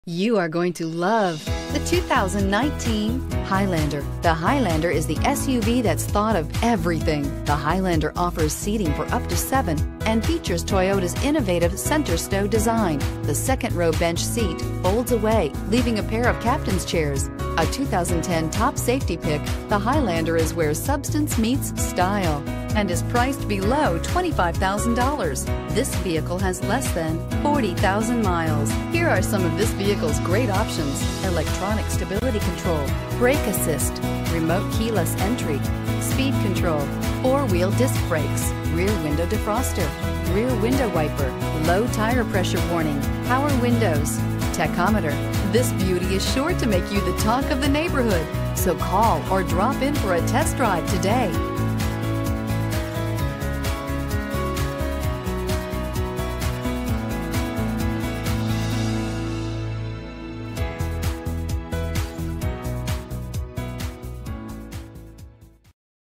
You are going to love the 2019 Highlander. The Highlander is the SUV that's thought of everything. The Highlander offers seating for up to 7 and features Toyota's innovative center stow design. The second row bench seat folds away, leaving a pair of captain's chairs. A 2010 top safety pick, the Highlander is where substance meets style and is priced below $25,000. This vehicle has less than 40,000 miles. Here are some of this vehicle's great options: electronic stability control, brake assist, remote keyless entry, speed control, 4-wheel disc brakes, rear window defroster, rear window wiper, low tire pressure warning, power windows, tachometer. This beauty is sure to make you the talk of the neighborhood. So call or drop in for a test drive today.